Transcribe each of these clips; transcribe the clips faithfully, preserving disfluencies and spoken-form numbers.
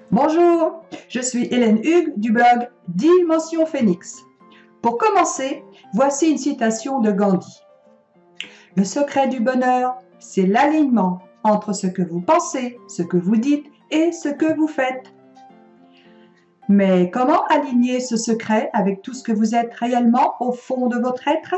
Bonjour, je suis Hélène Hugues du blog Dimension Phénix. Pour commencer, voici une citation de Gandhi. Le secret du bonheur, c'est l'alignement entre ce que vous pensez, ce que vous dites et ce que vous faites. Mais comment aligner ce secret avec tout ce que vous êtes réellement au fond de votre être?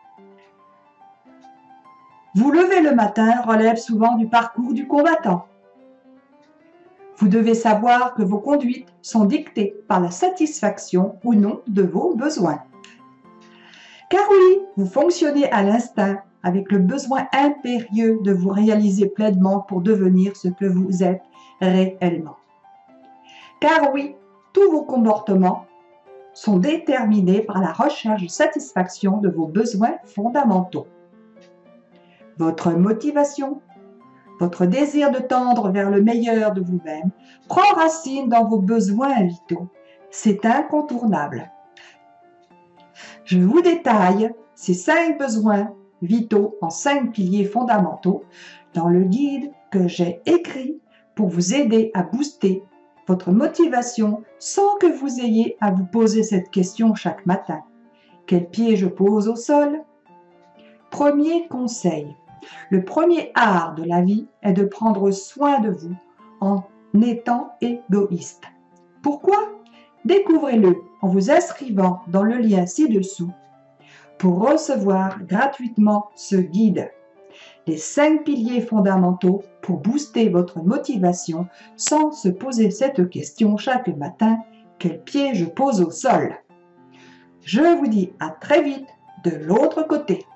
Vous lever le matin relève souvent du parcours du combattant. Vous devez savoir que vos conduites sont dictées par la satisfaction ou non de vos besoins. Car oui, vous fonctionnez à l'instinct avec le besoin impérieux de vous réaliser pleinement pour devenir ce que vous êtes réellement. Car oui, tous vos comportements sont déterminés par la recherche de satisfaction de vos besoins fondamentaux. Votre motivation, votre désir de tendre vers le meilleur de vous-même prend racine dans vos besoins vitaux. C'est incontournable. Je vous détaille ces cinq besoins vitaux en cinq piliers fondamentaux dans le guide que j'ai écrit pour vous aider à booster votre motivation sans que vous ayez à vous poser cette question chaque matin. Quel pied je pose au sol? Premier conseil. Le premier art de la vie est de prendre soin de vous en étant égoïste. Pourquoi? Découvrez-le en vous inscrivant dans le lien ci-dessous pour recevoir gratuitement ce guide. Les cinq piliers fondamentaux pour booster votre motivation sans se poser cette question chaque matin. Quel pied je pose au sol? Je vous dis à très vite de l'autre côté.